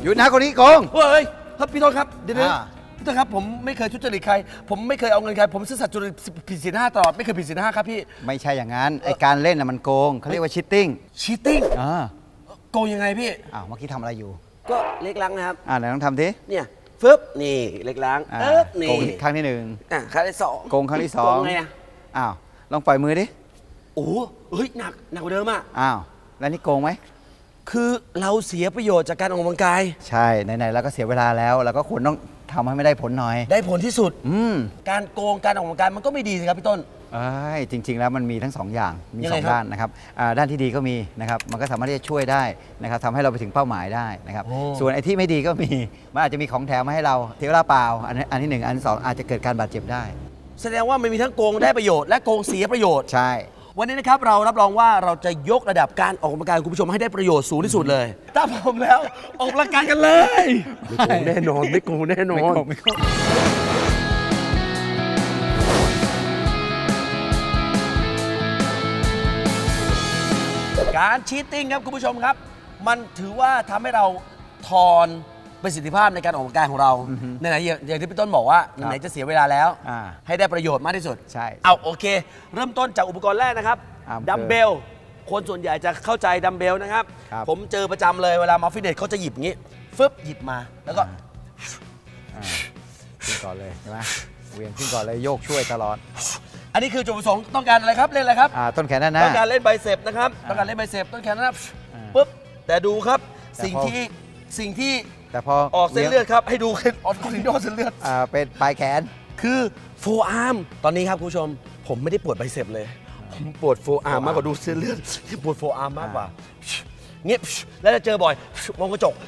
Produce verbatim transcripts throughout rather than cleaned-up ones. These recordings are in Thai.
ยุดนะคนนี้โกงเฮ้ยครับพี่ต้นครับเดี๋ยวพี่ต้นครับผมไม่เคยทุจริตใครผมไม่เคยเอาเงินใครผมซื่อสัตย์สุจริตผิดศีลห้าตลอดไม่เคยผิดศีลห้าครับพี่ไม่ใช่อย่างนั้นไอการเล่นน่ะมันโกงเขาเรียกว่าชิตติ้งชิตติ้งอ่าโกงยังไงพี่อ้าวเมื่อกี้ทำอะไรอยู่ก็เล็กล้างนะครับอ่าไหนต้องทำทีเนี่ยฟึบนี่เล็กล้างเอ๊บนี่โกงครั้งที่หนึ่งอ่ะครั้งที่สองโกงครั้งที่สองไงอ่ะอ้าวลองปล่อยมือดิโอ้เฮ้ยหนักหนักกว่าเดิมอ่ะอ้าวแล้วนี่โกงไหมคือเราเสียประโยชน์จากการออกกำลังกายใช่ไหนๆเราก็เสียเวลาแล้วเราก็ควรต้องทำให้ไม่ได้ผลหน่อยได้ผลที่สุดอืมการโกงการออกกำลังกายมันก็ไม่ดีสิครับพี่ต้นเอ้ยจริงๆแล้วมันมีทั้งสองอย่างมีสองด้านนะครับด้านที่ดีก็มีนะครับมันก็สามารถที่จะช่วยได้นะครับทำให้เราไปถึงเป้าหมายได้นะครับส่วนไอ้ที่ไม่ดีก็มีมันอาจจะมีของแถมมาให้เราเสียเวลาเปล่าอันอันที่หนึ่งอันที่สองอาจจะเกิดการบาดเจ็บได้แสดงว่ามันมีทั้งโกงได้ประโยชน์และโกงเสียประโยชน์ใช่วันนี้นะครับเรารับรองว่าเราจะยกระดับการออกกำลังกายคุณผู้ชมให้ได้ประโยชน์สูงที่สุดเลยถ้าผมแล้วออกกำลังกายกันเลยไม่โกงแน่นอนไม่โกงแน่นอนการชีตติ้งครับคุณผู้ชมครับมันถือว่าทำให้เราทอนประสิทธิภาพในการออกกำลังกายของเราไหนๆอย่างที่พี่ต้นบอกว่าไหนจะเสียเวลาแล้วให้ได้ประโยชน์มากที่สุดใช่เอาโอเคเริ่มต้นจากอุปกรณ์แรกนะครับดัมเบลคนส่วนใหญ่จะเข้าใจดัมเบลนะครับผมเจอประจำเลยเวลามาฟิตเนสเขาจะหยิบอย่างนี้ฟึบหยิบมาแล้วก็ขึ้นก่อนเลยใช่ไหมเวียงขึ้นก่อนเลยโยกช่วยตลอดอันนี้คือจุดประสงค์ต้องการอะไรครับเล่นอะไรครับต้นแขนด้านหน้าต้องการเล่นไบเซปนะครับต้องการเล่นไบเซปต้นแขนด้านหน้าปุ๊บแต่ดูครับสิ่งที่สิ่งที่แต่พอออกเส้นเลือดครับให้ดูออกถึงออกเส้นเลือดอ่าเป็นปลายแขนคือโฟอาร์มตอนนี้ครับคุณผู้ชมผมไม่ได้ปวดไบเซปเลยผมปวดโฟอาร์มมากกว่าดูเส้นเลือดที่ปวดโฟอาร์มมากกว่าเงียบแล้วจะเจอบ่อยมองกระจก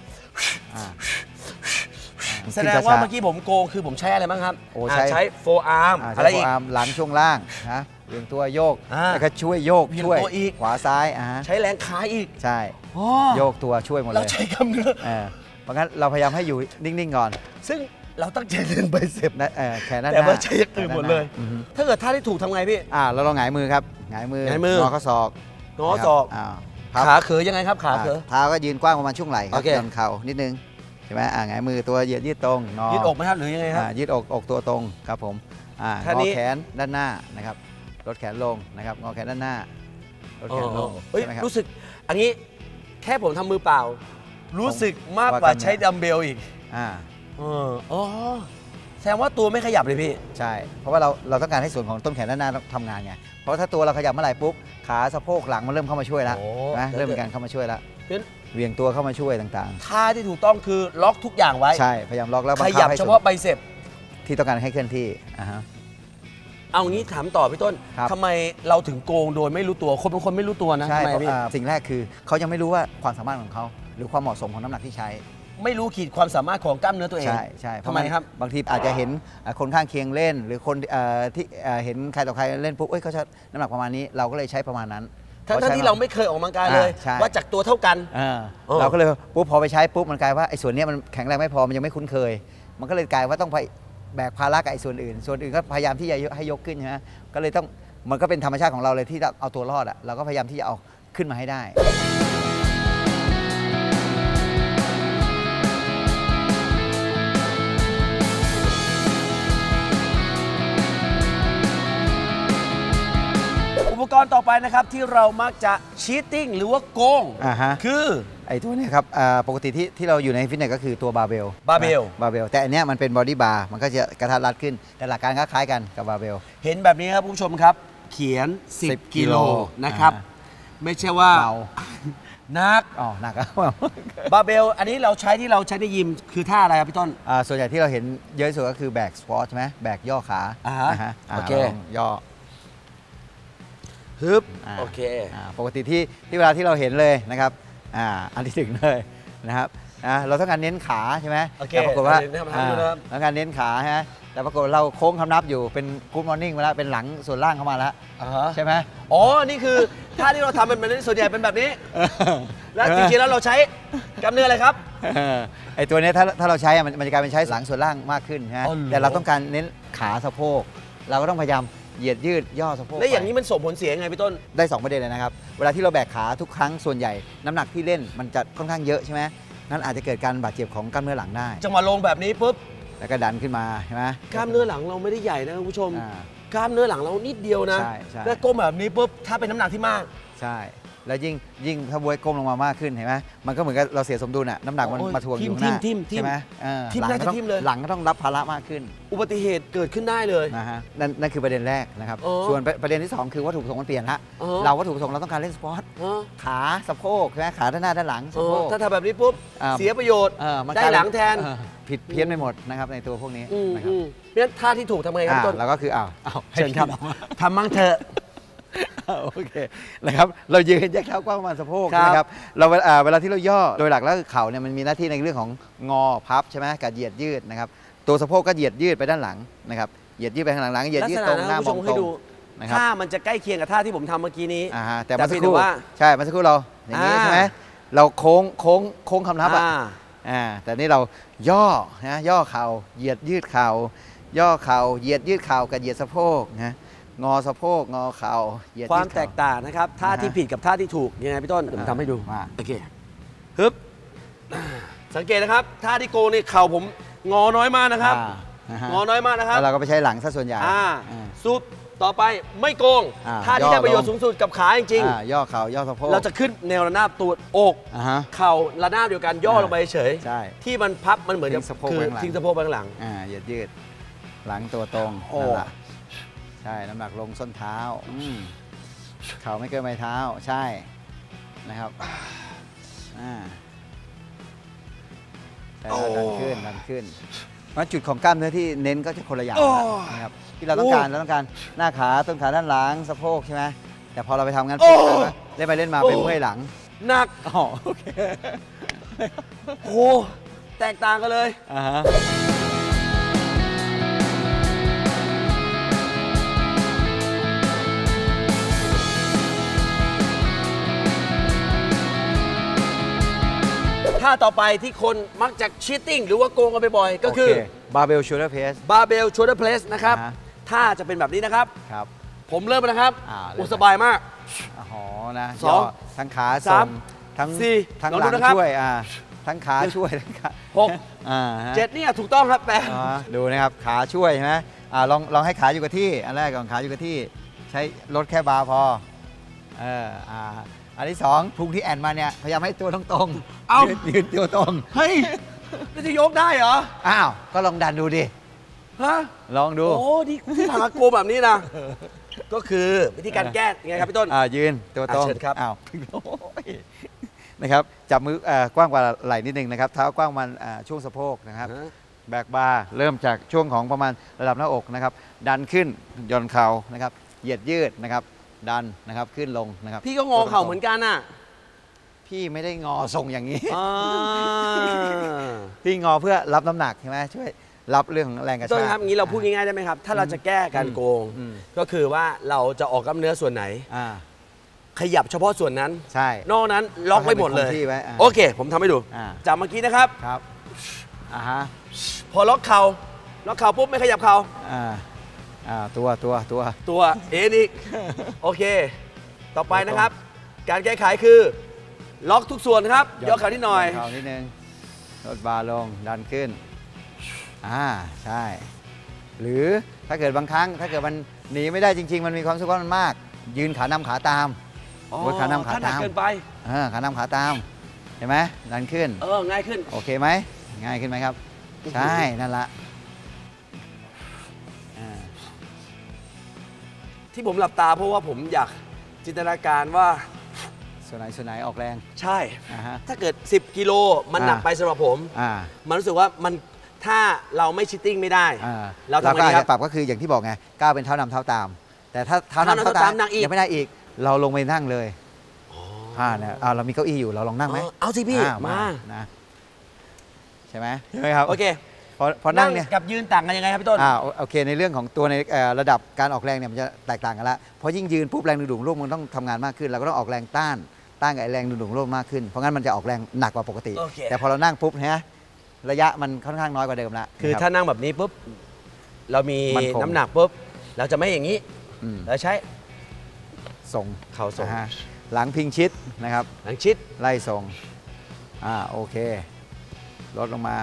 แสดงว่าเมื่อกี้ผมโกงคือผมใช้อะไรบ้างครับใช้โฟอาร์มอะไรอีกหลังช่วงล่างนะเวียงตัวโยกแล้วก็ช่วยโยกช่วยขวาซ้ายใช้แรงขาอีกใช่โยกตัวช่วยหมดเลยเราใช้กล้ามเนื้อเพราะงั้นเราพยายามให้อยู่นิ่งๆก่อนซึ่งเราตั้งใจเล่นไบเซปนะแขนด้านหน้าแต่ว่าใช้อย่างอื่นหมดเลยถ้าเกิดท่าที่ถูกทำไงพี่อ่าเราลองหงายมือครับหงายมืองอข้อศอกงอศอกขาเขยยังไงครับขาเขยเท้าก็ยืนกว้างประมาณช่วงไหล่ครับจนเข่านิดนึงใช่ไหมอ่าหงายมือตัวยืดยืดตรงงอยืดอกไหมครับหรือยังไงครับยืดอกอกตัวตรงครับผมอ่างอแขนด้านหน้านะครับลดแขนลงนะครับงอแขนด้านหน้าลดแขนลงเฮ้ยรู้สึกอันนี้แค่ผมทำมือเปล่ารู้สึกมากกว่าใช้ดัมเบลอีกอ่าอ๋อแสดงว่าตัวไม่ขยับเลยพี่ใช่เพราะว่าเราเราต้องการให้ส่วนของต้นแขนด้านหน้าทำงานไงเพราะถ้าตัวเราขยับเมื่อไหร่ปุ๊บขาสะโพกหลังมันเริ่มเข้ามาช่วยแล้วนะเริ่มมีการเข้ามาช่วยแล้วเวียงตัวเข้ามาช่วยต่างๆท่าที่ถูกต้องคือล็อกทุกอย่างไว้ใช่พยายามล็อกแล้วขยับเฉพาะไบเซปที่ต้องการให้เคลื่อนที่อ่าฮะเอางี้ถามต่อพี่ต้นทำไมเราถึงโกงโดยไม่รู้ตัวคนบางคนไม่รู้ตัวนะใช่สิ่งแรกคือเขายังไม่รู้ว่าความสามารถของเขาหรือความเหมาะสมของน้ำหนักที่ใช้ไม่รู้ขีดความสามารถของกล้ามเนื้อตัวเองใช่ใช่ทำไมครับบางทีอาจจะเห็นคนข้างเคียงเล่นหรือคนที่เห็นใครต่อใครเล่นปุ๊บเอ้ยเขาใช้น้ำหนักประมาณนี้เราก็เลยใช้ประมาณนั้นทั้งที่เราไม่เคยออกกำลังกายเลยว่าจากตัวเท่ากันเราก็เลยปุ๊บพอไปใช้ปุ๊บมันกลายว่าไอ้ส่วนนี้มันแข็งแรงไม่พอมันยังไม่คุ้นเคยมันก็เลยกลายว่าต้องไปแบกภาระกับไอ้ส่วนอื่นส่วนอื่นก็พยายามที่จะให้ยกขึ้นใช่ไหมก็เลยต้องมันก็เป็นธรรมชาติของเราเลยที่เอาตัวรอดอ่ะเราก็พยายามที่จะเอาขึ้นมาให้ได้อุปกรณ์ต่อไปนะครับที่เรามักจะชีตติ้งหรือว่าโกงคือไอ้ตัวนี้ครับปกติที่ที่เราอยู่ในฟิตเนสก็คือตัวบาร์เบลบาร์เบลบาร์เบลแต่อันนี้มันเป็นบอดี้บาร์มันก็จะกระทัดรัดขึ้นแต่หลักการก็คล้ายกันกับบาร์เบลเห็นแบบนี้ครับคุณผู้ชมครับเขียนสิบกิโลนะครับไม่ใช่ว่านักอ๋อหนักครับบาร์เบลอันนี้เราใช้ที่เราใช้ในยิมคือท่าอะไรครับพี่ต้นส่วนใหญ่ที่เราเห็นเยอะที่สุดก็คือแบกสควอตใช่ไหมแบกย่อขาโอเคย่อฮึบโอเคปกติที่ที่เวลาที่เราเห็นเลยนะครับอ่าอันที่ถึงเลยนะครับเราต้องการเน้นขาใช่ไหมแต่ปรากฏว่าต้องการเน้นขาใช่ไหมแต่ปรากฏเราโค้งคำนับอยู่เป็นกู๊ดมอร์นิ่งมาแล้วเป็นหลังส่วนล่างเข้ามาแล้วใช่ไหมอ๋อนี่คือท่าที่เราทำเป็นแบบนี้ส่วนใหญ่เป็นแบบนี้แล้วจริงๆแล้วเราใช้กล้ามเนื้ออะไรครับไอตัวนี้ถ้าถ้าเราใช้มันจะกลายเป็นใช้หลังส่วนล่างมากขึ้นนะแต่เราต้องการเน้นขาสะโพกเราก็ต้องพยายามเหยียดยืดย่อสะโพกแล้วอย่างนี้มันส่งผลเสียไงพี่ต้นได้สองประเด็นเลยนะครับเวลาที่เราแบกขาทุกครั้งส่วนใหญ่น้ำหนักที่เล่นมันจะค่อนข้างเยอะใช่ไหมนั้นอาจจะเกิดการบาดเจ็บของกล้ามเนื้อหลังได้จังหวะลงแบบนี้ปุ๊บแล้วก็ดันขึ้นมาใช่ไหมกล้ามเนื้อหลังเราไม่ได้ใหญ่นะคุณผู้ชมกล้ามเนื้อหลังเรานิดเดียวนะแล้วก้มแบบนี้ปุ๊บถ้าเป็นน้ำหนักที่มากใช่แล้วยิ่งยิ่งถ้าบวยก้มลงมามากขึ้นเห็นไหมมันก็เหมือนกับเราเสียสมดุลอะน้ำหนักมันมาทวงอยู่หน้าใช่ไหมทิ่มได้จะทิ่มเลยหลังก็ต้องรับภาระมากขึ้นอุบัติเหตุเกิดขึ้นได้เลยนะฮะนั่นนั่นคือประเด็นแรกนะครับส่วนประเด็นที่สองคือวัตถุประสงค์มันเปลี่ยนละเราวัตถุประสงค์เราต้องการเล่นสปอร์ตขาสะโพกใช่ไหมขาด้านหน้าด้านหลังสะโพกถ้าทำแบบนี้ปุ๊บเสียประโยชน์ได้หลังแทนผิดเพี้ยนไปหมดนะครับในตัวพวกนี้นะครับเพราะฉะนั้นท่าที่ถูกทำไงครับต้นเราก็คืออ้าวเชิญครับทำมั่งเถอะโอเคนะครับเรายืนแยกเท้ากว้างประมาณสะโพกนะครับเราเวลาที่เราย่อโดยหลักแล้วเข่าเนี่ยมันมีหน้าที่ในเรื่องของงอพับใช่ไหมกับเหยียดยืดนะครับตัวสะโพกก็เหยียดยืดไปด้านหลังนะครับเหยียดยืดไปข้างหลังเหยียดยืดตรงหน้ามองตรงนะครับท่ามันจะใกล้เคียงกับท่าที่ผมทำเมื่อกี้นี้แต่เมื่อสักครู่ใช่เมื่อสักครู่เราอย่างนี้ใช่ไหมเราโค้งโค้งโค้งคำนับอ่าแต่นี่เราย่อนะย่อเข่าเหยียดยืดเข่าย่อเข่าเหยียดยืดเข่ากับเหยียดสะโพกนะงอสะโพกงอเข่าเหยียดความแตกต่างนะครับท่าที่ผิดกับท่าที่ถูกยังไงพี่ต้นผมทำให้ดูโอเคฮึบสังเกตนะครับท่าที่โกงนี่เข่าผมงอน้อยมากนะครับงอน้อยมากนะครับแล้วเราก็ไปใช้หลังซะส่วนใหญ่สุดต่อไปไม่โกงท่าที่ได้ประโยชน์สูงสุดกับขาจริงๆย่อเข่าย่อสะโพกเราจะขึ้นแนวระนาบตัวอกเข่าระนาบเดียวกันย่อลงไปเฉยที่มันพับมันเหมือนกับคือทิ้งสะโพกไปข้างหลังเหยียดยืดหลังตัวตรงใช่น้ำหนักลงส้นเท้าเข่าไม่เกินใบเท้าใช่นะครับใช่ดันขึ้นดันขึ้นเพราะจุดของกล้ามเนื้อที่เน้นก็จะคนละอย่างนะครับที่เราต้องการเราต้องการหน้าขาต้นขาด้านหลังสะโพกใช่ไหมแต่พอเราไปทำงานปุ๊บเล่นไปเล่นมาเป็นเมื่อยหลังหนักอ๋อโอเคโอ้แตกต่างกันเลยอ่าฮะท่าต่อไปที่คนมักจะชีตติ้งหรือว่าโกงกันบ่อยๆก็คือบาร์เบลชูเดอร์เพสบาร์เบลชูเดอร์เพสนะครับท่าจะเป็นแบบนี้นะครับครับผมเริ่มนะครับอุสบายมากอ๋อนะสองทั้งขาสามทั้งสี่ทั้งหลังช่วยอ่าทั้งขาช่วยทั้งขาหกเจ็ดเนี่ยถูกต้องครับแปะดูนะครับขาช่วยใช่ไหมอ่าลองลองให้ขาอยู่กับที่อันแรกก่อนขาอยู่กับที่ใช้ลดแค่บาร์พอเอออ่าอันที่สองพุงที่แอนมาเนี่ยพยายามให้ตัวตรงๆเอายืนตัวตรงเฮ้ยนี่จะยกได้เหรออ้าวก็ลองดันดูดิฮะลองดูโอ้ที่ที่ผ่านโกแบบนี้นะก็คือวิธีการแก้ยังไงครับพี่ต้นอ่ายืนตัวตรงเชิญครับอ้าวนะครับจับมือกว้างกว่าไหล่นิดนึงนะครับเท้ากว้างมันช่วงสะโพกนะครับแบกบาร์เริ่มจากช่วงของประมาณระดับหน้าอกนะครับดันขึ้นย่อนเข่านะครับเหยียดยืดนะครับดันนะครับขึ้นลงนะครับพี่ก็งอเข่าเหมือนกันน่ะพี่ไม่ได้งอทรงอย่างนี้พี่งอเพื่อรับน้ำหนักใช่ไหมช่วยรับเรื่องของแรงกระชากต้นครับงี้เราพูดง่ายๆได้ไหมครับถ้าเราจะแก้การโกงก็คือว่าเราจะออกกล้ามเนื้อส่วนไหนขยับเฉพาะส่วนนั้นใช่นอกนั้นล็อกไว้หมดเลยโอเคผมทำให้ดูจากเมื่อกี้นะครับครับอ่าฮะพอล็อกเข่าล็อกเข่าปุ๊บไม่ขยับเข่าอ่าตัวตัวตัวตัวเอ็นอีกโอเคต่อไปนะครับการแก้ไขคือล็อกทุกส่วนครับย่อเข่านิดหน่อยเข่านิดนึงลดบาร์ลงดันขึ้นอ่าใช่หรือถ้าเกิดบางครั้งถ้าเกิดมันหนีไม่ได้จริงๆมันมีความสุขมันมากยืนขานำขาตามวดขานำขาตามเกินไปขานำขาตามเห็นไหมดันขึ้นเออง่ายขึ้นโอเคไหมง่ายขึ้นไหมครับใช่นั่นละที่ผมหลับตาเพราะว่าผมอยากจินตนาการว่าส่วนไหนส่วนไหนออกแรงใช่ถ้าเกิดสิบกิโลมันหนักไปสำหรับผมมันรู้สึกว่ามันถ้าเราไม่ชิตติ้งไม่ได้เราทำอะไรครับปรับก็คืออย่างที่บอกไงก้าวเป็นเท้านำเท้าตามแต่ถ้าเท้านำเท้าตามยังไม่ได้อีกเราลงไปนั่งเลยอ่าเนี่ยเรามีเก้าอี้อยู่เราลองนั่งไหมเอาสิพี่มานะใช่ไหมใช่ไหมครับโอเคพอพอนั่งเนี่ยกับยืนต่างกันยังไงครับพี่ต้นอ่าโอเคในเรื่องของตัวในระดับการออกแรงเนี่ยมันจะแตกต่างกันละเพราะยิ่งยืนปุ๊บแรงดึงดูดโลกมันต้องทำงานมากขึ้นเราก็ต้องออกแรงต้านต้านกับแรงดึงดูดโลกมากขึ้นเพราะงั้นมันจะออกแรงหนักกว่าปกติแต่พอเรานั่งปุ๊บเนี่ยระยะมันค่อนข้างน้อยกว่าเดิมละคือถ้านั่งแบบนี้ปุ๊บเรามีน้ำหนักปุ๊บเราจะไม่อย่างนี้เราใช้ส่งเข่าส่งหลังพิงชิดนะครับหลังชิดไล่ส่งอ่าโอเคลดลงมา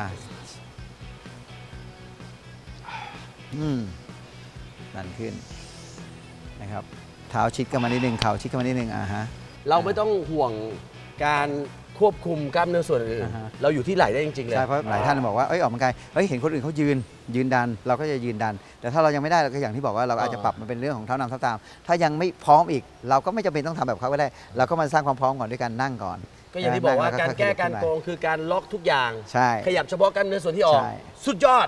อืมดันขึ้นนะครับเท้าชิดกันมานิดนึงเข่าชิดกันมานิดนึงอ่าฮะเราไม่ต้องห่วงการควบคุมกล้ามเนื้อส่วนอื่นเราอยู่ที่ไหล่ได้จริงๆเลยใช่เพราะหลายท่านบอกว่าเอ้ยออกกำลังกายเฮ้ยเห็นคนอื่นเขายืนยืนดันเราก็จะยืนดันแต่ถ้าเรายังไม่ได้เราก็อย่างที่บอกว่าเราอาจจะปรับมันเป็นเรื่องของเท้านำเท้าตามถ้ายังไม่พร้อมอีกเราก็ไม่จำเป็นต้องทำแบบเขาก็ได้เราก็มาสร้างความพร้อมก่อนด้วยการนั่งก่อนก็อย่างที่บอกว่าการแก้การโกงคือการล็อกทุกอย่างใช่ขยับเฉพาะกล้ามเนื้อส่วนที่ออกสุดยอด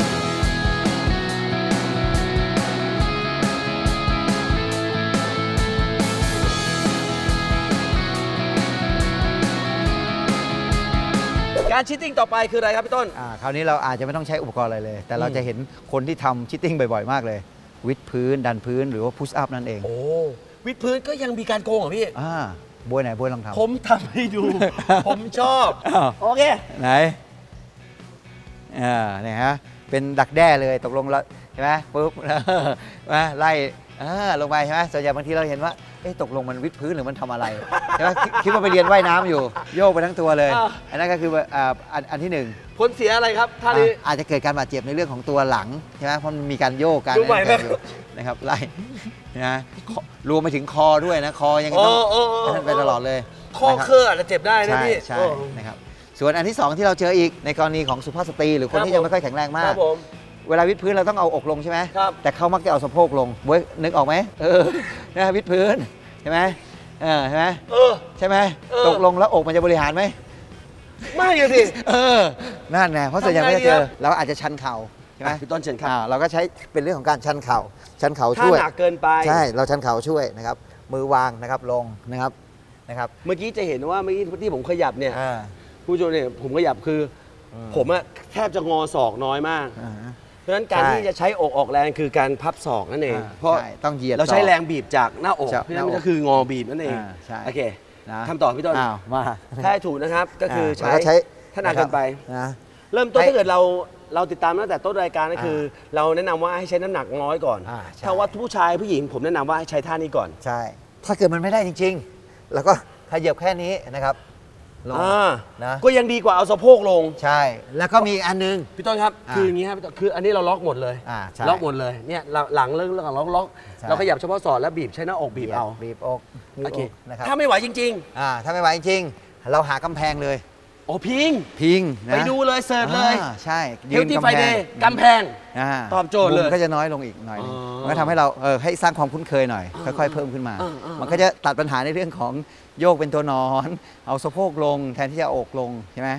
การชิตติ้งต่อไปคืออะไรครับพี่ต้นอ่าคราวนี้เราอาจจะไม่ต้องใช้อุปกรณ์อะไรเลยแต่เราจะเห็นคนที่ทำชิตติ้งบ่อยๆมากเลยวิดพื้นดันพื้นหรือว่าพุชอัพนั่นเองโอ้วิดพื้นก็ยังมีการโกงเหรอพี่อ่าบวยไหนบวยลองทำผมทำให้ดู ผมชอบโอเคไหนอ่าเนี่ยฮะเป็นดักแด้เลยตกลงแล้วใช่ไหมปุ๊บมาไล่ลงไปใช่ไหมส่วนใหญ่บางทีเราเห็นว่าเอ๊ะตกลงมันวิดพื้นหรือมันทำอะไรใช่ไหมคิดว่าไปเรียนว่ายน้ำอยู่โยกไปทั้งตัวเลยอันนั้นก็คืออันที่หนึ่งผลเสียอะไรครับท่านี้อาจจะเกิดการบาดเจ็บในเรื่องของตัวหลังใช่ไหมเพราะมันมีการโยกการนะครับไล่นะรวมไปถึงคอด้วยนะคอยังต้องท่านไปตลอดเลยคอเคออาจจะเจ็บได้นะพี่ใช่นะครับส่วนอันที่สองที่เราเจออีกในกรณีของสุภาพสตรีหรือคนที่ยังไม่ค่อยแข็งแรงมากเวลาวิดพื้นเราต้องเอาอกลงใช่ไหมแต่เขามักจะเอาสะโพกลงเว้ยนึกออกไหมเออนะวิดพื้นใช่ไหมเออใช่ไหมใช่ไหมตกลงแล้วอกมันจะบริหารไหมไม่เลยสิเออนั่นไงเพราะส่วนใหญ่ไม่ได้เจอเราอาจจะชันเข่าใช่ไหมพี่ต้นเชิญครับเราก็ใช้เป็นเรื่องของการชันเข่าชันเข่าช่วยถ้าหนักเกินไปใช่เราชันเข่าช่วยนะครับมือวางนะครับลงนะครับนะครับเมื่อกี้จะเห็นว่าเมื่อกี้ที่ผมขยับเนี่ยผู้ชมเนี่ยผมขยับคือผมอะแทบจะงอศอกน้อยมากเพราะฉะนั้นการที่จะใช้อกออกแรงคือการพับศอกนั่นเองเพราะต้องเหยียดเราใช้แรงบีบจากหน้าอกเพราะฉะนั้นก็คืองอบีบนั่นเองโอเคคำตอบพี่ต้นมาถ้าถูกนะครับก็คือใช้ถ้าหนักเกินไปนะเริ่มต้นถ้าเกิดเราเราติดตามตั้งแต่ต้นรายการก็คือเราแนะนำว่าให้ใช้น้ำหนักน้อยก่อนถ้าว่าผู้ชายผู้หญิงผมแนะนำว่าให้ใช้ท่านี้ก่อนใช่ถ้าเกิดมันไม่ได้จริงๆแล้วก็ขยับแค่นี้นะครับลงนะก็ยังดีกว่าเอาสะโพกลงใช่แล้วก็มีอันนึงพี่ต้นครับคืออย่างนี้ครับพี่ต้นคืออันนี้เราล็อกหมดเลยล็อกหมดเลยเนี่ยหลังเรื่องเรื่องล็อกล็อกเราขยับเฉพาะศอกแล้วบีบใช้หน้าอกบีบเอาบีบอกโอเคถ้าไม่ไหวจริงๆอ่าถ้าไม่ไหวจริงๆเราหากำแพงเลยโอ้พิงพิงไปดูเลยเสิร์ชเลยใช่เฮลตี้ไฟเดย์กำแพงตอบโจทย์เลยก็จะน้อยลงอีกหน่อยมันก็ทำให้เราเออให้สร้างความคุ้นเคยหน่อยค่อยๆเพิ่มขึ้นมามันก็จะตัดปัญหาในเรื่องของโยกเป็นตัวนอนเอาสะโพกลงแทนที่จะอกลงใช่ไหม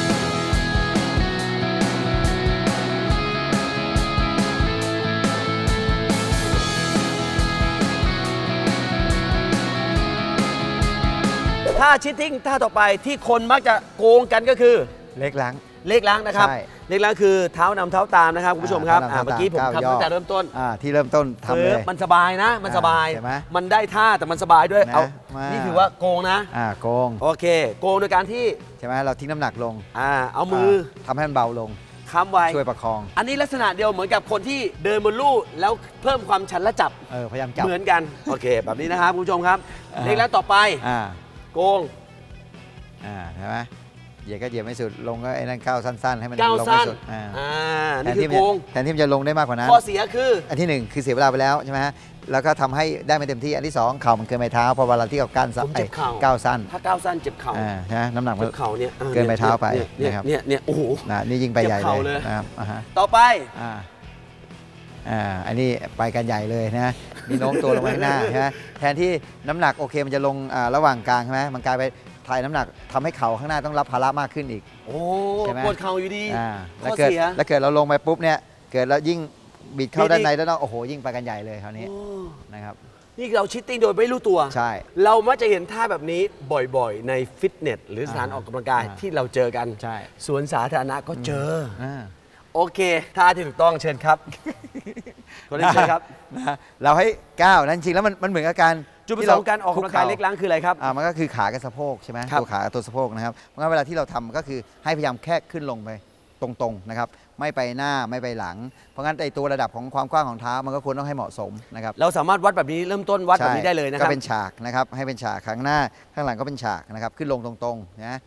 ท่าชิตติ้งท่าต่อไปที่คนมักจะโกงกันก็คือเล็กล้างเล็กล้างนะครับเล็กล้างคือเท้านำเท้าตามนะครับคุณผู้ชมครับเมื่อกี้ผมทำตั้งแต่เริ่มต้นที่เริ่มต้นทำเลยมันสบายนะมันสบายมันได้ท่าแต่มันสบายด้วยเอานี่ถือว่าโกงนะอ่าโกงโอเคโกงโดยการที่ใช่ไหมเราทิ้งน้ำหนักลงอ่าเอามือทำให้มันเบาลงค้ำไว้ช่วยประคองอันนี้ลักษณะเดียวเหมือนกับคนที่เดินบนลู่แล้วเพิ่มความชันและจับเออพยายามจับเหมือนกันโอเคแบบนี้นะครับคุณผู้ชมครับเล็กล้างต่อไปโกงอ่าใช่ไหมเหยียดก็เหยียดไม่สุดลงก็ไอ้นั่นก้าวสั้นๆให้มันลงไม่สุดอ่านี่คือโกงแทนที่มันจะลงได้มากกว่านั้นข้อเสียคืออันที่หนึ่งคือเสียเวลาไปแล้วใช่ไหมฮะแล้วก็ทำให้ได้ไม่เต็มที่อันที่สองเข่ามันเกินไปเท้าพอเวลาที่กับก้านสั้นก้าวสั้นถ้าก้าวสั้นเจ็บเข่าใช่ไหมน้ำหนักมันเข่าเนี่ยเกินไปเท้าไปนะครับเนี่ยเนี่ยโอ้โหนี่ยิงไปใหญ่เลยนะครับต่อไปอ่าอ่าอันนี้ไปกันใหญ่เลยนะมีโน้มตัวลงไปข้างหน้าใช่ไหมแทนที่น้ำหนักโอเคมันจะลงระหว่างกลางใช่ไหมมันกลายไปถ่ายน้ำหนักทำให้เข่าข้างหน้าต้องรับภาระมากขึ้นอีกโอ้ปวดเข่าอยู่ดีแล้วเกิดแล้วเกิดเราลงไปปุ๊บเนี่ยเกิดแล้วยิ่งบิดเข้าด้านในแล้วเนาะโอ้โหยิ่งไปกันใหญ่เลยคราวนี้นะครับนี่เราชิตติ้งโดยไม่รู้ตัวใช่เรามักจะเห็นท่าแบบนี้บ่อยๆในฟิตเนสหรือสถานออกกำลังกายที่เราเจอกันใช่สวนสาธารณะก็เจอโอเคท่าที่ถูกต้องเชิญครับตัวนี้เชิญครับเราให้ก้าวนั่นจริงแล้วมันมันเหมือนกับการจุดประสงค์การออกกำลังกายเล็กล้างคืออะไรครับอ่ามันก็คือขากับสะโพกใช่ไหมตัวขาตัวสะโพกนะครับเพราะงั้นเวลาที่เราทำก็คือให้พยายามแค่ขึ้นลงไปตรงๆนะครับไม่ไปหน้าไม่ไปหลังเพราะงั้นไอตัวระดับของความกว้างของเท้ามันก็ควรต้องให้เหมาะสมนะครับเราสามารถวัดแบบนี้เริ่มต้นวัดแบบนี้ได้เลยนะครับก็เป็นฉากนะครับให้เป็นฉากข้างหน้าข้างหลังก็เป็นฉากนะครับขึ้นลงตรงๆนะ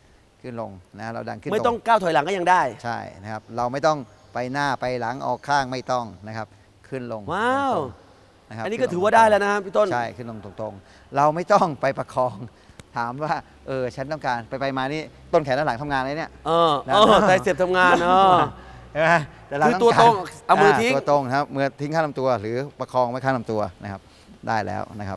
ขึ้นลงนะเราดันขึ้นไม่ต้องก้าวถอยหลังก็ยังได้ใช่นะครับเราไม่ต้องไปหน้าไปหลังออกข้างไม่ต้องนะครับขึ้นลงว้าวนะครับอันนี้ก็ถือว่าได้แล้วนะครับพี่ต้นใช่ขึ้นลงตรงๆเราไม่ต้องไปประคองถามว่าเออฉันต้องการไปไปมานี่ต้นแขนด้านหลังทำงานเลยเนี่ยเออเออใจเสียบทำงานเออใช่ไหมแต่เราคือตัวตรงเอามือทิ้งตัวตรงครับมือทิ้งข้างลำตัวหรือประคองไว้ข้างลำตัวนะครับได้แล้วนะครับ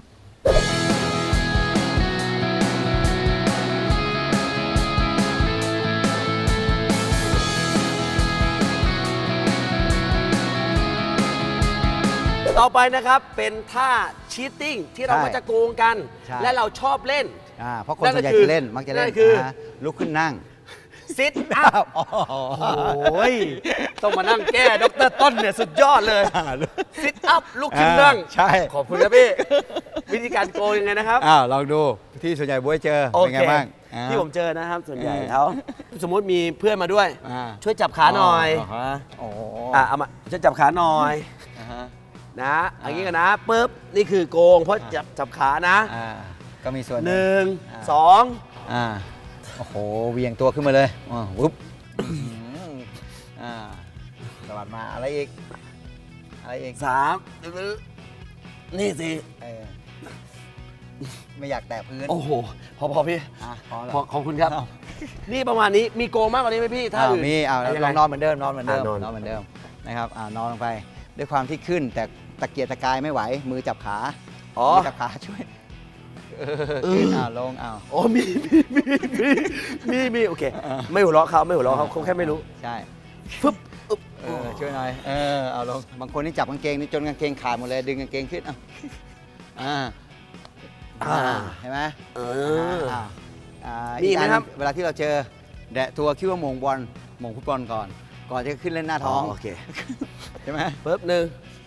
ต่อไปนะครับเป็นท่าชีตติ้งที่เรามาจะโกงกันและเราชอบเล่นเพราะคนส่วนใหญ่จะเล่นมักจะเล่นลุกขึ้นนั่งซิทอัพโอ้ยต้องมานั่งแก้ดร.ต้นเนี่ยสุดยอดเลยซิทอัพลุกขึ้นนั่งใช่ขอบคุณครับพี่วิธีการโกงยังไงนะครับอ้าวลองดูที่ส่วนใหญ่บ๊วยเจอเป็นไงบ้างที่ผมเจอนะครับส่วนใหญ่เขาสมมุติมีเพื่อนมาด้วยช่วยจับขาหน่อยอ่าเอามาช่วยจับขาหน่อยนะอย่างนี้กันนะปุ๊บนี่คือโกงเพราะจับจับขานะก็มีส่วนหนึ่งสองโอ้โหเวียงตัวขึ้นมาเลยอ๋อวุ๊บสวัสดมาอะไรอีกอะไรอีกสามนี่สิไม่อยากแตะพื้นโอ้โหพอพอพี่ขอบคุณครับนี่ประมาณนี้มีโกงมากกว่านี้ไหมพี่ถ้าอื่นมีเอาลองนอนเหมือนเดิมนอนเหมือนเดิมนอนเหมือนเดิมนะครับนอนลงไปด้วยความที่ขึ้นแต่ตะเกียกตะกายไม่ไหวมือจับขาอ๋อจับขาช่วยขึ้นอ่าลงอ่าอ๋อมีมีมีมีมีโอเคไม่หัวเราะเขาไม่หัวเราะเขาเขาแค่ไม่รู้ใช่ฟึบช่วยหน่อยเออเอาลงบางคนนี่จับกางเกงนี่จนกางเกงขาดหมดเลยดึงกางเกงขึ้นอ่าอ่าเห็นไหมเออนี่นะครับเวลาที่เราเจอแดะตัวคิดว่าหม่งบอลหม่งฟุตบอลก่อนก่อนจะขึ้นเล่นหน้าท้องโอเคใช่ไหมปึ๊บหนึ่ง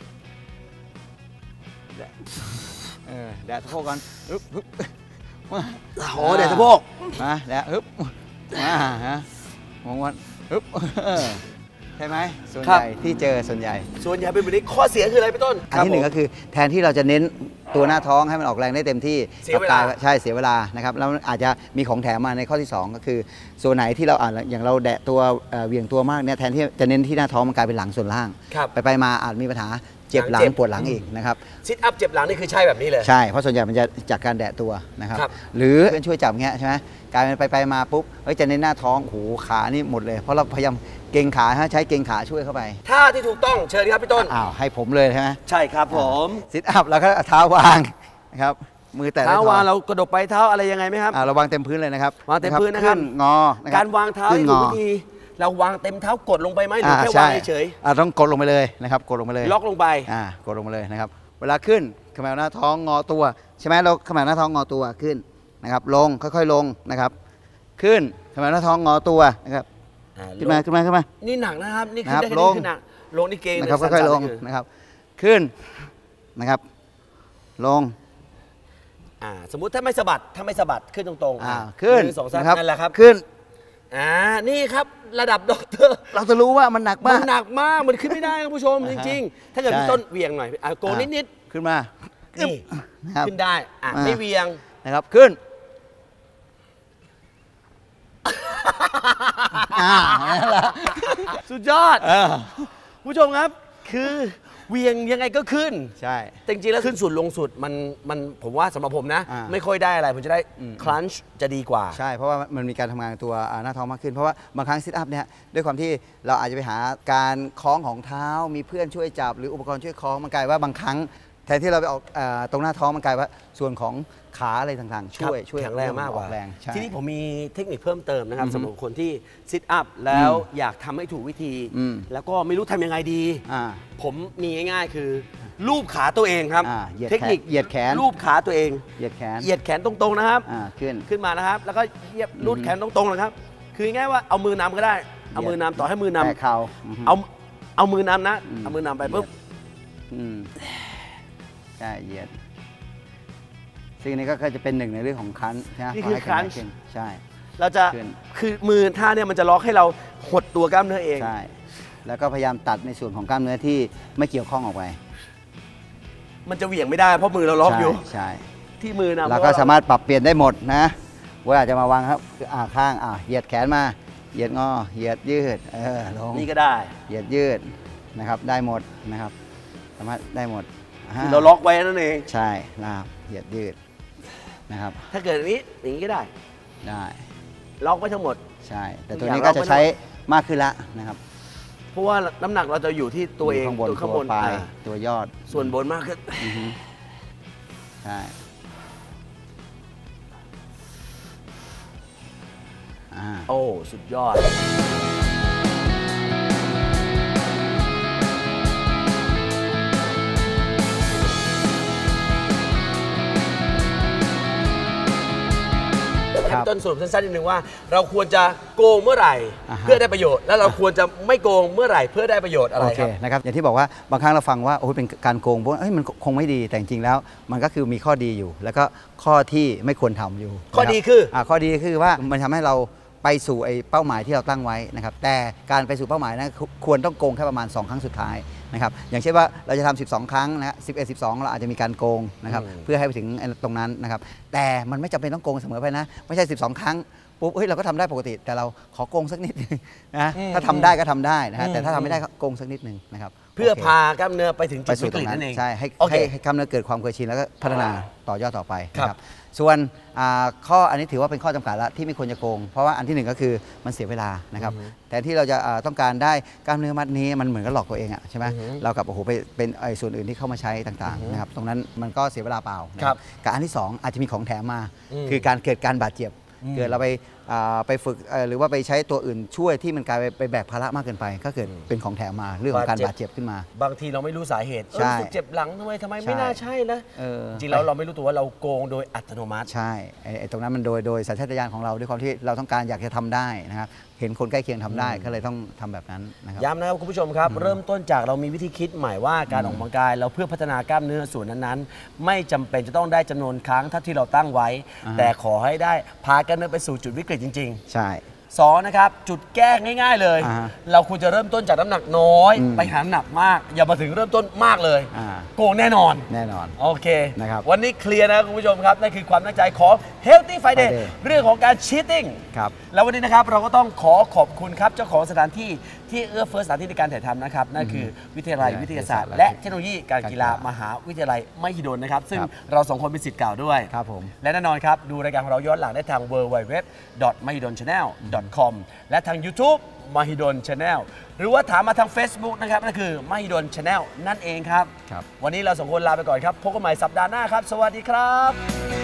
เออแดดสะโพกก่อนฮึบฮึบโอ้แดดสะโพกมาแดดฮึบมาฮะมองวันฮึบใช่ไหมส่วนใหญ่ที่เจอส่วนใหญ่ส่วนใหญ่เป็นแบบนี้ข้อเสียคืออะไรพี่ต้นอันที่หนึ่งก็คือแทนที่เราจะเน้นตัวหน้าท้องให้มันออกแรงได้เต็มที่เสียเวลาใช่เสียเวลานะครับแล้วอาจจะมีของแถมมาในข้อที่สองก็คือส่วนไหนที่เราอ่านอย่างเราแดะตัวเวียงตัวมากเนี่ยแทนที่จะเน้นที่หน้าท้องมันกลายเป็นหลังส่วนล่างไปไปมาอาจมีปัญหาเจ็บหลังปวดหลังอีกนะครับซิทอัพเจ็บหลังนี่คือใช่แบบนี้เลยใช่เพราะส่วนใหญ่มันจะจากการแดะตัวนะครับหรือเพื่อนช่วยจับเงี้ยใช่ไหมกลายเป็นไปไปมาปุ๊บเฮ้ยจะเน้นหน้าท้องหูขานี่หมดเลยเพราะเราพยายามเกร็งขาใช้เกร็งขาช่วยเข้าไปท่าที่ถูกต้องเชิญครับพี่ต้นอ้าวให้ผมเลยใช่ไหมใช่ครับผมซิทอัพแล้วก็เท้าวางนะครับมือแต่เท้าวางเรากระดกไปเท้าอะไรยังไงไหมครับเราวางเต็มพื้นเลยนะครับวางเต็มพื้นนะครับงอการวางเท้าให้ถูกวิธีเราวางเต็มเท้ากดลงไปไหมหรือแค่วางเฉยๆต้องกดลงไปเลยนะครับกดลงไปเลยล็อกลงไปอ่ากดลงไปเลยนะครับเวลาขึ้นขมวหน้าท้องงอตัวใช่ไหมเราขมวหน้าท้องงอตัวขึ้นนะครับลงค่อยๆลงนะครับขึ้นขมวหน้าท้องงอตัวนะครับขึ้นมาขึ้นมาขึ้นมานี่หนักนะครับนี่คือได้แค่นี้คือหนักลงนี่เก่งนะครับค่อยๆลงนะครับขึ้นนะครับลงอ่าสมมุติถ้าไม่สะบัดถ้าไม่สะบัดขึ้นตรงๆอ่าขึ้นสองสามนั่นแหละครับขึ้นอ่านี่ครับระดับด็อกเตอร์เราจะรู้ว่ามันหนักมากมันหนักมากมันขึ้นไม่ได้ครับผู้ชมจริงๆถ้าเกิดพี่ต้นเวียงหน่อยอ่าโกนิดๆขึ้นมานี่ขึ้นได้อ่ะไม่เวียงนะครับขึ้นสุดยอดผู้ชมครับคือเวียงยังไงก็ขึ้นใช่จริงๆแล้วขึ้นสุดลงสุดมันมันผมว่าสำหรับผมนะไม่ค่อยได้อะไรผมจะได้คลันช์จะดีกว่าใช่เพราะว่ามันมีการทำงานตัวหน้าท้องมากขึ้นเพราะว่าบางครั้งซิทอัพเนี่ยด้วยความที่เราอาจจะไปหาการคล้องของเท้ามีเพื่อนช่วยจับหรืออุปกรณ์ช่วยคล้องมันกลายว่าบางครั้งแทนที่เราไปออกตรงหน้าท้องมันกลายว่าส่วนของขาอะไรต่างๆช่วยช่วยแข็งแรงมากกว่าแรงทีนี้ผมมีเทคนิคเพิ่มเติมนะครับสำหรับคนที่ซิทอัพแล้วอยากทำให้ถูกวิธีแล้วก็ไม่รู้ทำยังไงดีผมมีง่ายๆคือลูบขาตัวเองครับเทคนิคเหยียดแขนลูบขาตัวเองเหยียดแขนเหยียดแขนตรงๆนะครับขึ้นขึ้นมานะครับแล้วก็เหยียบลูดแขนตรงๆนะครับคือง่ายว่าเอามือนำก็ได้เอามือนำต่อให้มือนำแต่เข่าเอาเอามือนำนะเอามือนำไปปุ๊บใช่เหยียดซึ่งนี้ก็จะเป็นหนึ่งในเรื่องของคันนี่คือคันใช่เราจะคือมือท่าเนี่ยมันจะล็อกให้เราหดตัวกล้ามเนื้อเองใช่แล้วก็พยายามตัดในส่วนของกล้ามเนื้อที่ไม่เกี่ยวข้องออกไปมันจะเหวี่ยงไม่ได้เพราะมือเราล็อกอยู่ใช่ที่มือนะเราก็สามารถปรับเปลี่ยนได้หมดนะบวยอาจจะมาวางครับอ่าข้างอ่าเหยียดแขนมาเหยียดงอเหยียดยืดเออลงนี่ก็ได้เหยียดยืดนะครับได้หมดนะครับสามารถได้หมดอ่าเราล็อกไว้นั่นเองใช่นะครับเหยียดยืดนะครับถ้าเกิดอย่างนี้อย่างนี้ก็ได้ได้ล็อกไว้ทั้งหมดใช่แต่ทุตัวกอย่างนี้ก็ล็อกจะไว้ใช้มากขึ้นละนะครับเพราะว่าน้ำหนักเราจะอยู่ที่ตัวเองข้างบนตัวข้างบนตัวปลายอ่าตัวยอดส่วนบนมากขึ้นอือฮึใช่อ่าโอ้ สุดยอดครับต้นสรุปสั้นๆนิดนึงว่า เราควรจะโกงเมื่อไหร่อ่าฮะเพื่อได้ประโยชน์ แล้วเราควรจะไม่โกงเมื่อไหร่เพื่อได้ประโยชน์อะไรโอเคครับนะครับอย่างที่บอกว่าบางครั้งเราฟังว่าโอ้ยเป็นการโกงเพราะเอ้ยมันคงไม่ดีแต่จริงๆแล้ว มันก็คือมีข้อดีอยู่ แล้วก็ข้อที่ไม่ควรทำอยู่ข้อดีนะรับคืออ่าข้อดีคือว่ามันทำให้เราไปสู่ไอ้เป้าหมายที่เราตั้งไว้นะครับแต่การไปสู่เป้าหมายนั้นควรต้องโกงแค่ประมาณสองครั้งสุดท้ายนะครับอย่างเช่นว่าเราจะทำสิบสองครั้งนะฮะสิบเอ็ด สิบสองเราอาจจะมีการโกงนะครับอืมเพื่อให้ไปถึงตรงนั้นนะครับแต่มันไม่จำเป็นต้องโกงเสมอไปนะไม่ใช่สิบสองครั้งปุ๊บเฮ้ยเราก็ทำได้ปกติ แต่เราขอโกงสักนิดนึงนะถ้าทำได้ก็ทำได้นะฮะแต่ถ้าทำไม่ได้ก็โกงสักนิดนึงนะครับเพื่อโคพากล้ามเนื้อไปถึงจุไปดสู่วิกตรฤตงนั้นั่นนเองใช่ให้โอเคให้ให้กล้ามเนื้อเกิดความเคยชินแล้วก็พัฒนาต่อยอดต่อไปครับนะครับส่วนอ่าข้ออันนี้ถือว่าเป็นข้อจำกัดละที่ไม่ควรจะโกง เพราะว่าอันที่หนึ่งก็คือมันเสียเวลานะครับแต่ที่เราจะอ่าต้องการได้กล้ามเนื้อมัดนี้มันเหมือนกับหลอกตัวเองอะใช่ไหมเรากับโอ้โหไปเป็นไอ้ส่วนอื่นที่เข้ามาใช้ต่างๆนะครับตรงนั้นมันก็เสียเวลาเปล่านะครับ กับอันที่สองอาจจะมีของแถมมาอืมคือการเกิดการบาดเจ็บอืมเกิดเราไปอ่าไปฝึกเอ่อหรือว่าไปใช้ตัวอื่นช่วยที่มันกลายไปไปแบกภาระมากเกินไป ก็เกิดเป็นของแถมมาเรื่องของการบาดเจ็บขึ้นมาบางทีเราไม่รู้สาเหตุเออใช่รู้สึกเจ็บหลังทำไมทำไมไม่ใช่น่าใช่นะเออจริงๆแล้วเราไม่รู้ตัวว่าเราโกงโดยอัตโนมัติใช่ไอ้ไอ้ตรงนั้นมันโดยโดยสัญชาตญาณของเราด้วยความที่เราต้องการอยากจะทำได้นะครับเห็นคนใกล้เคียงทำได้ก็เลยต้องทำแบบนั้นนะครับย้ำนะครับคุณผู้ชมครับ เริ่มต้นจากเรามีวิธีคิดใหม่ว่าการออกกำลังกายเราเพื่อพัฒนากล้ามเนื้อส่วนนั้นๆ ไม่จำเป็นจะต้องได้จำนวนครั้งเท่าที่เราตั้งไว้อ่าฮะแต่ขอให้ได้พากล้ามเนื้อไปสู่จุดวิกฤตจริงใช่ๆสองนะครับ จุดแก้ง่าย ๆเลยอ่าฮะเราควรจะเริ่มต้นจากน้ำหนักน้อยอืมไปหาน้ำหนักมาก อย่ามาถึงเริ่มต้นมากเลยอ่าโกงแน่นอนแน่นอนโอเคนะครับวันนี้เคลียร์นะคุณผู้ชมครับนั่นคือความตั้งใจของ Healthy Friday Friday เรื่องของการ cheating ครับแล้ววันนี้นะครับเราก็ต้องขอขอบคุณครับเจ้าของสถานที่ที่เอื้อเฟื้อสถานที่ในการถ่ายทำนะครับนั่นคือวิทยาลัยวิทยาศาสตร์ และเทคโนโลยีการกีฬามหาวิทยาลัยมหิดลนะครับซึ่งครับเราสองคนเป็นศิษย์เก่าด้วยครับผมและแน่นอนครับ ดูรายการของเราย้อนหลังได้ทาง ดับเบิลยู ดับเบิลยู ดับเบิลยู ดอท มหิดล ชาแนล ดอท คอม และทาง YouTube มหิดล Channel หรือว่าถามมาทาง Facebook นะครับนั่นคือมหิดล Channel นั่นเองครับครับวันนี้เราสองคนลาไปก่อนครับพบกันใหม่สัปดาห์หน้าครับ สวัสดีครับ